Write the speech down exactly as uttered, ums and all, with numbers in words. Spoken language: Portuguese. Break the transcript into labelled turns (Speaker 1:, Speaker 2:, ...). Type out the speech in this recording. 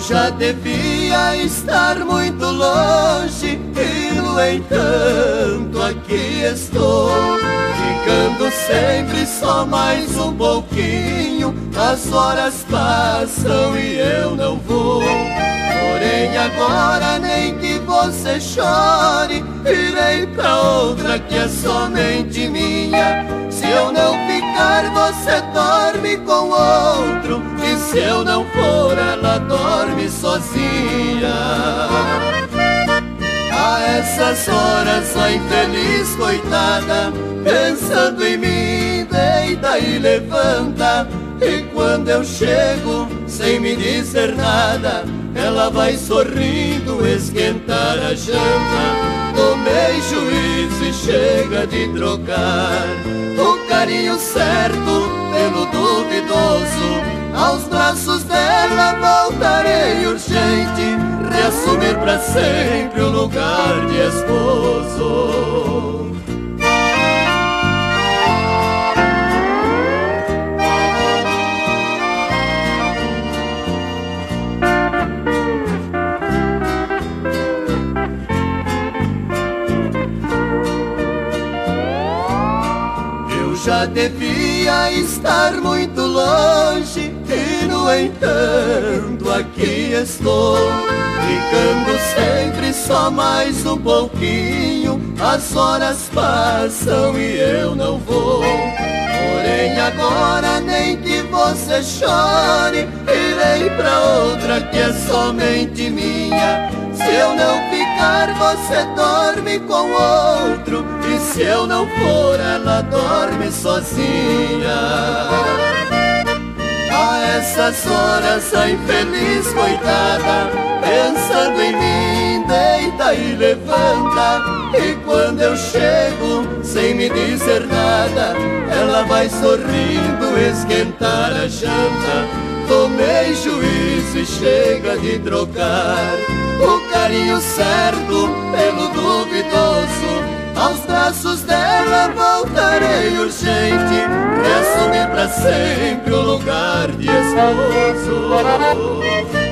Speaker 1: já devia estar muito longe e, no entanto, aqui estou, ficando sempre só mais um pouquinho. As horas passam e eu não vou. Porém agora, nem que você chore, irei pra outra que é somente minha. Se eu não ficar, você dorme com outro, e se eu não for, ela dorme sozinha. A essas horas a infeliz coitada, pensando em mim, deita e levanta. E quando eu chego, sem me dizer nada, ela vai sorrindo esquentar a janta. Tomei juízo e chega de trocar o carinho certo pelo duvidoso. Aos braços dela voltarei urgente, reassumir pra sempre o lugar de esposo. Já devia estar muito longe e, no entanto, aqui estou, ficando sempre só mais um pouquinho. As horas passam e eu não vou. Porém agora, nem que você chore, irei pra outra que é somente minha. Se eu não ficar, você dorme com outro, e se eu não for, ela dorme sozinha. A essas horas a infeliz coitada, pensando em mim, deita e levanta. E quando eu chego, sem me dizer nada, ela vai sorrindo esquentar a janta. Tomei juízo e chega de trocar o carinho certo pelo duvidoso. Aos braços dela voltarei urgente, reassumir pra sempre o lugar de esposo.